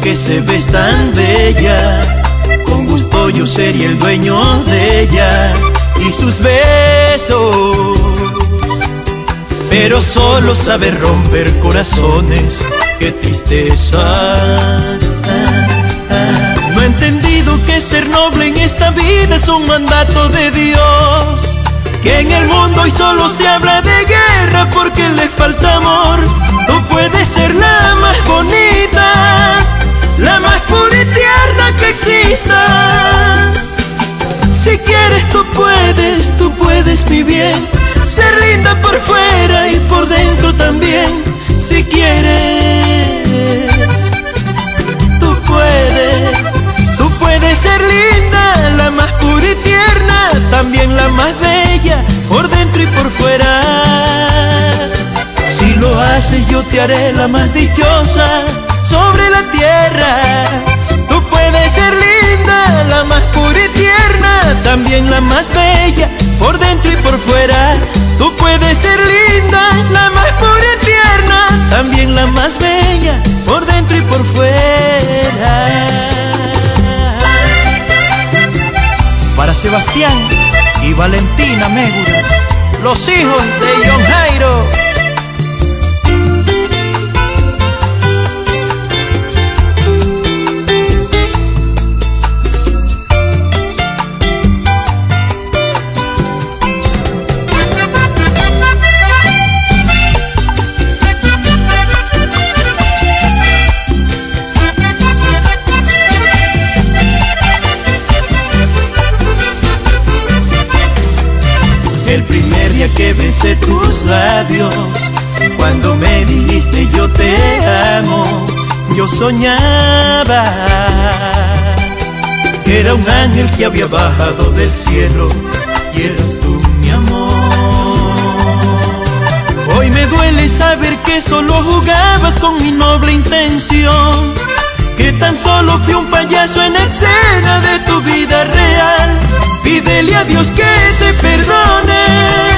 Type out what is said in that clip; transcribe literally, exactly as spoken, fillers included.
que se ves tan bella, con gusto yo sería el dueño de ella y sus besos. Pero solo sabe romper corazones, qué tristeza. No he entendido que ser noble en esta vida es un mandato de Dios, que en el mundo hoy solo se habla de guerra porque le falta amor. Tú puedes ser la más bonita, la más pura y tierna que exista. Si quieres tú puedes, tú puedes mi bien, ser linda por fuera y por dentro también. Si quieres, tú puedes, tú puedes ser linda, la más pura y tierna, también la más bella, por dentro y por fuera. Si lo haces yo te haré la más dichosa sobre la tierra. Tú puedes ser linda, la más pura y tierna, también la más bella, por dentro y por fuera. Tú puedes ser linda, la más pura y tierna, también la más bella, por dentro y por fuera. Para Sebastián y Valentina Megura, los hijos de John Jairo. El primer día que besé tus labios, cuando me dijiste yo te amo, yo soñaba que era un ángel que había bajado del cielo y eras tú mi amor. Hoy me duele saber que solo jugabas con mi noble intención, que tan solo fui un payaso en escena de tu vida real. Pídele a Dios que te perdone